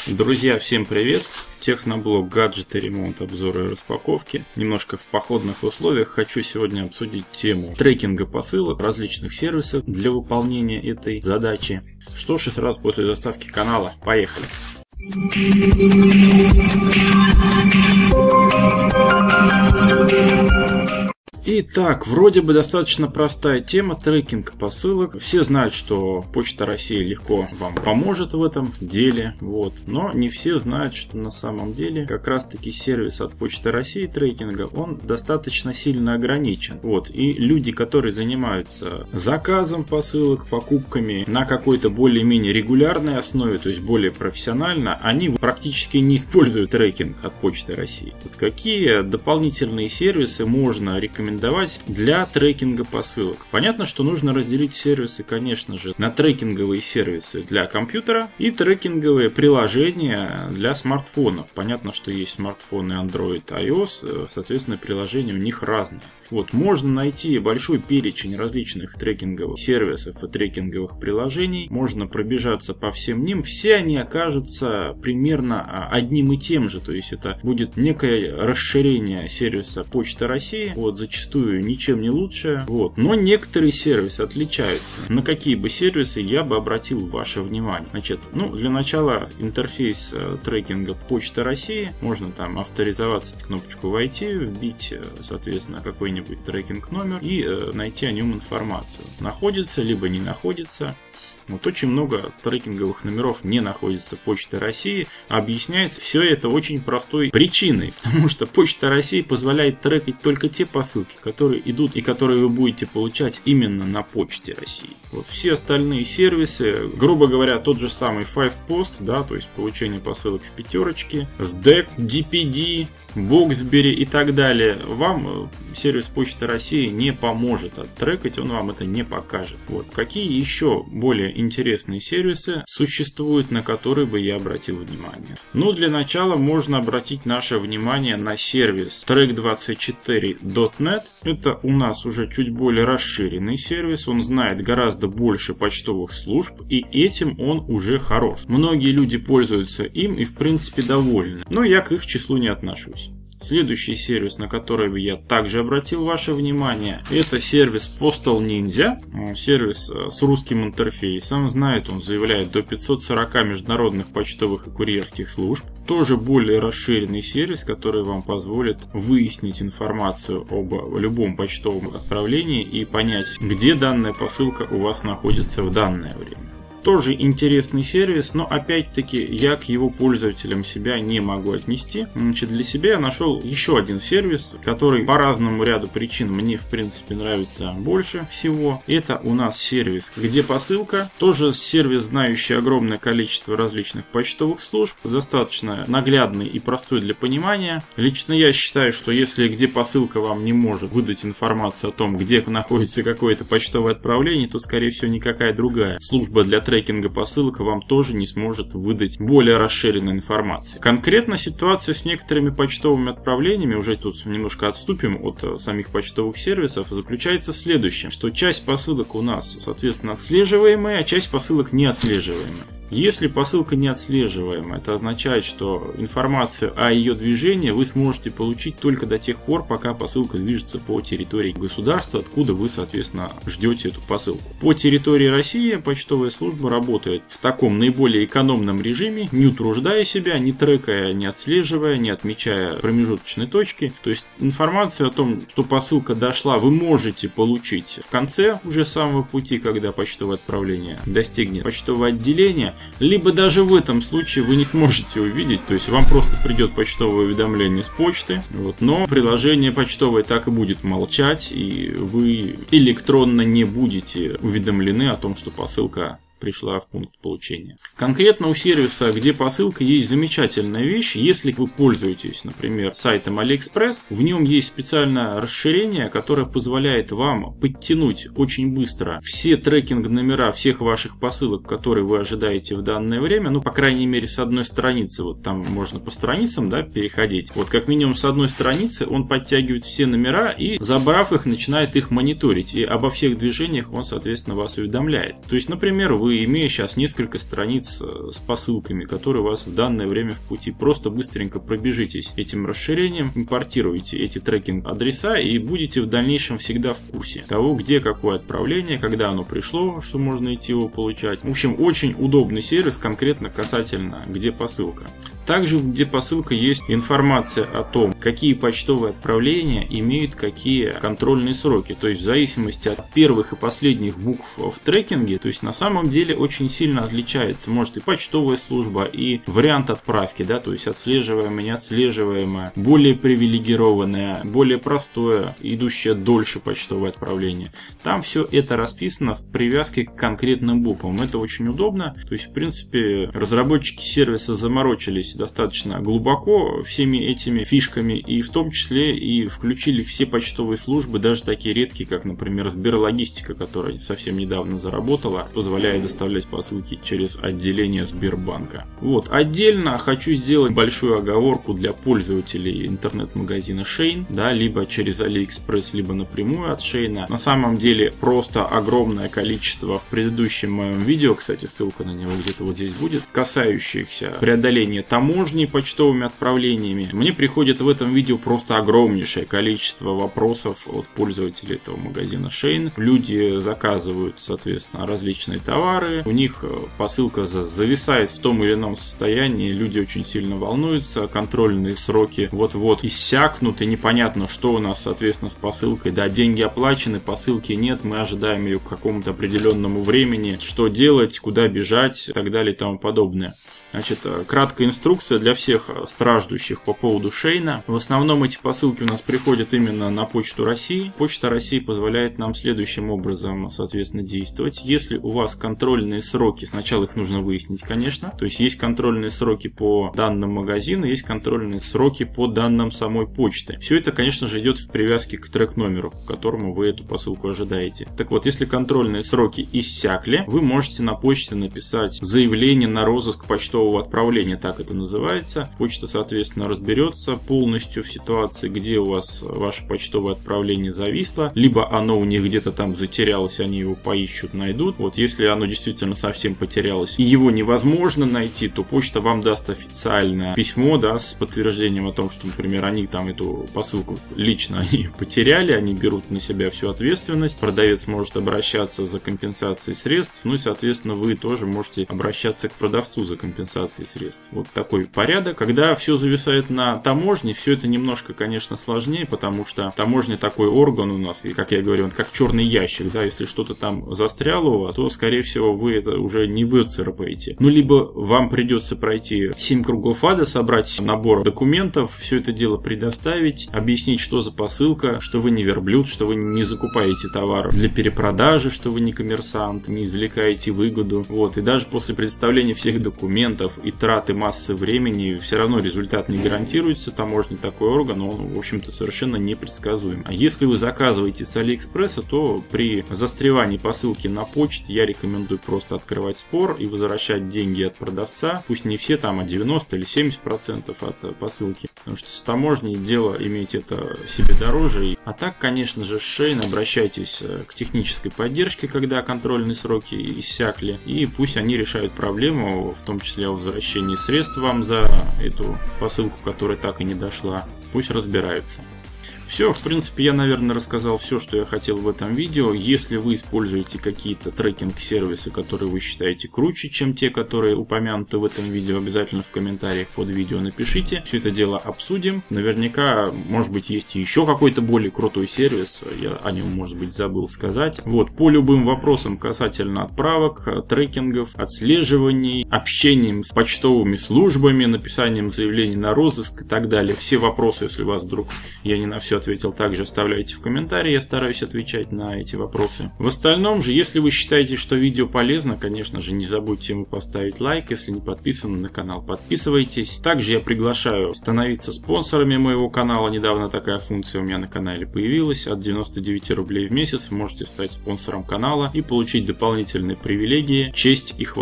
Друзья, всем привет! Техноблог, гаджеты, ремонт, обзоры и распаковки. Немножко в походных условиях хочу сегодня обсудить тему трекинга посылок различных сервисов для выполнения этой задачи. Что ж, и сразу после заставки канала. Поехали! Итак, вроде бы достаточно простая тема, трекинг посылок. Все знают, что Почта России легко вам поможет в этом деле, но не все знают, что на самом деле как раз таки сервис от Почты России трекинга, он достаточно сильно ограничен. И люди, которые занимаются заказом посылок, покупками на какой-то более-менее регулярной основе, то есть более профессионально, они практически не используют трекинг от Почты России. Какие дополнительные сервисы можно рекомендовать для трекинга посылок? Понятно, что нужно разделить сервисы, конечно же, на трекинговые сервисы для компьютера и трекинговые приложения для смартфонов. Понятно, что есть смартфоны Android, iOS, соответственно, приложения у них разные. Можно найти большой перечень различных трекинговых сервисов и трекинговых приложений. Можно пробежаться по всем ним. Все они окажутся примерно одним и тем же. То есть это будет некое расширение сервиса Почты России. Зачастую ничем не лучше. Но некоторые сервисы отличаются. На какие бы сервисы я бы обратил ваше внимание? Для начала интерфейс трекинга Почты России. Можно там авторизоваться, кнопочку «Войти», вбить, соответственно, какой-нибудь трекинг номер и найти о нем информацию. Находится либо не находится. Очень много трекинговых номеров не находится Почты России. Объясняется все это очень простой причиной. Потому что Почта России позволяет трекать только те посылки, которые идут и которые вы будете получать именно на Почте России. Все остальные сервисы, грубо говоря, тот же самый FivePost, то есть получение посылок в пятерочке, SDEC, DPD, Боксбери и так далее, вам сервис Почты России не поможет оттрекать, он вам это не покажет. Какие еще более интересные сервисы существуют, на которые бы я обратил внимание? Для начала можно обратить наше внимание на сервис track24.net. Это у нас уже чуть более расширенный сервис, он знает гораздо больше почтовых служб, и этим он уже хорош. Многие люди пользуются им и в принципе довольны, но я к их числу не отношусь. Следующий сервис, на который бы я также обратил ваше внимание, это сервис Postal Ninja. Сервис с русским интерфейсом. Он заявляет до 540 международных почтовых и курьерских служб. Тоже более расширенный сервис, который вам позволит выяснить информацию об любом почтовом отправлении и понять, где данная посылка у вас находится в данное время. Тоже интересный сервис, но опять-таки я к его пользователям себя не могу отнести. Для себя я нашел еще один сервис, который по разному ряду причин мне в принципе нравится больше всего. Это у нас сервис «Где посылка?». Тоже сервис, знающий огромное количество различных почтовых служб, достаточно наглядный и простой для понимания. Лично я считаю, что если «Где посылка» вам не может выдать информацию о том, где находится какое-то почтовое отправление, то скорее всего никакая другая служба для трекинга посылок вам тоже не сможет выдать более расширенной информации. Конкретно ситуация с некоторыми почтовыми отправлениями, уже тут немножко отступим от самих почтовых сервисов, заключается в следующем, что часть посылок у нас, соответственно, отслеживаемая, а часть посылок не отслеживаемая. Если посылка не отслеживаема, это означает, что информацию о ее движении вы сможете получить только до тех пор, пока посылка движется по территории государства, откуда вы, соответственно, ждете эту посылку. По территории России почтовая служба работает в таком наиболее экономном режиме, не утруждая себя, не трекая, не отслеживая, не отмечая промежуточные точки. То есть информацию о том, что посылка дошла, вы можете получить в конце уже самого пути, когда почтовое отправление достигнет почтового отделения. Либо даже в этом случае вы не сможете увидеть, то есть вам просто придет почтовое уведомление с почты, но приложение почтовое так и будет молчать, и вы электронно не будете уведомлены о том, что посылка пришла в пункт получения. Конкретно у сервиса «Где посылка» есть замечательная вещь. Если вы пользуетесь, например, сайтом AliExpress, в нем есть специальное расширение, которое позволяет вам подтянуть очень быстро все трекинг-номера всех ваших посылок, которые вы ожидаете в данное время. По крайней мере, с одной страницы, там можно по страницам переходить. Как минимум с одной страницы он подтягивает все номера и, забрав их, начинает их мониторить. И обо всех движениях он, соответственно, вас уведомляет. То есть, например, вы вы, имея сейчас несколько страниц с посылками, которые у вас в данное время в пути, просто быстренько пробежитесь этим расширением, импортируйте эти трекинг-адреса и будете в дальнейшем всегда в курсе того, где какое отправление, когда оно пришло, что можно идти его получать. В общем, очень удобный сервис конкретно касательно где посылка. Также в где посылка есть информация о том, какие почтовые отправления имеют какие контрольные сроки. То есть в зависимости от первых и последних букв в трекинге, то есть на самом деле очень сильно отличается. Может и почтовая служба, и вариант отправки, да, то есть отслеживаемое, неотслеживаемое, более привилегированное, более простое, идущее дольше почтовое отправление. Там все это расписано в привязке к конкретным буквам. Это очень удобно. То есть в принципе разработчики сервиса заморочились достаточно глубоко всеми этими фишками, и в том числе и включили все почтовые службы, даже такие редкие, как, например, Сберлогистика, которая совсем недавно заработала, позволяя доставлять посылки через отделение Сбербанка. Вот, отдельно хочу сделать большую оговорку для пользователей интернет-магазина Shein, да, либо через AliExpress, либо напрямую от Shein. На самом деле просто огромное количество в предыдущем моем видео, кстати, ссылка на него где-то вот здесь будет, касающихся преодоления таможни почтовыми отправлениями. Мне приходит в этом видео просто огромнейшее количество вопросов от пользователей этого магазина Shein. Люди заказывают, соответственно, различные товары, у них посылка зависает в том или ином состоянии, люди очень сильно волнуются, контрольные сроки вот-вот иссякнут, и непонятно, что у нас, соответственно, с посылкой. Да, деньги оплачены, посылки нет, мы ожидаем ее к какому-то определенному времени, что делать, куда бежать и так далее и тому подобное. Значит, краткая инструкция для всех страждущих по поводу Shein. В основном эти посылки у нас приходят именно на Почту России. Почта России позволяет нам следующим образом, соответственно, действовать. Если у вас контрольные сроки, сначала их нужно выяснить, конечно. То есть контрольные сроки по данным магазина, есть контрольные сроки по данным самой почты. Все это, конечно же, идет в привязке к трек-номеру, к которому вы эту посылку ожидаете. Так вот, если контрольные сроки иссякли, вы можете на почте написать заявление на розыск почтового отправления, так это называется. Почта, соответственно, разберется полностью в ситуации, где у вас ваше почтовое отправление зависло, либо оно у них где-то там затерялось, они его поищут, найдут. Вот если оно действительно совсем потерялось и его невозможно найти, то почта вам даст официальное письмо, да, с подтверждением о том, что, например, они там эту посылку лично они потеряли, они берут на себя всю ответственность, продавец может обращаться за компенсацией средств, ну и, соответственно, вы тоже можете обращаться к продавцу за компенсацией средств. Вот такой порядок. Когда все зависает на таможне, все это немножко, конечно, сложнее, потому что таможня такой орган у нас, и, как я говорю, он как черный ящик, да, если что-то там застряло у вас, то, скорее всего, вы это уже не выцарапаете. Ну, либо вам придется пройти 7 кругов ада, собрать набор документов, все это дело предоставить, объяснить, что за посылка, что вы не верблюд, что вы не закупаете товар для перепродажи, что вы не коммерсант, не извлекаете выгоду. Вот, и даже после предоставления всех документов и траты массы времени, все равно результат не гарантируется. Таможня такой орган, он, в общем-то, совершенно непредсказуем. А если вы заказываете с Алиэкспресса, то при застревании посылки на почте я рекомендую просто открывать спор и возвращать деньги от продавца. Пусть не все там, а 90 или 70% от посылки. Потому что с таможней дело иметь это себе дороже. А так, конечно же, с Shein обращайтесь к технической поддержке, когда контрольные сроки иссякли. И пусть они решают проблему, в том числе о возвращении средств вам за эту посылку, которая так и не дошла. Пусть разбираются. Все, в принципе, я, наверное, рассказал все, что я хотел в этом видео. Если вы используете какие-то трекинг-сервисы, которые вы считаете круче, чем те, которые упомянуты в этом видео, обязательно в комментариях под видео напишите. Все это дело обсудим. Наверняка, может быть, есть еще какой-то более крутой сервис. Я о нем, может быть, забыл сказать. Вот, по любым вопросам касательно отправок, трекингов, отслеживаний, общением с почтовыми службами, написанием заявлений на розыск и так далее. Все вопросы, если вас вдруг я не на все ответил, также оставляйте в комментарии, я стараюсь отвечать на эти вопросы. В остальном же, если вы считаете, что видео полезно, конечно же, не забудьте ему поставить лайк, если не подписаны на канал, подписывайтесь. Также я приглашаю становиться спонсорами моего канала, недавно такая функция у меня на канале появилась, от 99 рублей в месяц вы можете стать спонсором канала и получить дополнительные привилегии, честь и хвалу.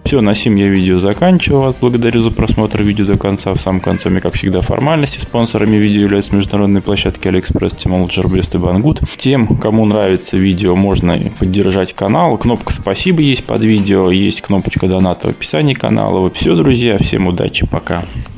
Все, на сим я видео заканчиваю. Вас благодарю за просмотр видео до конца. В самом конце мне, как всегда, формальности. Спонсорами видео являются международные площадки AliExpress, Tmall, Gearbest и Banggood. Тем, кому нравится видео, можно поддержать канал. Кнопка «Спасибо» есть под видео. Есть кнопочка «Доната» в описании канала. Все, друзья, всем удачи, пока.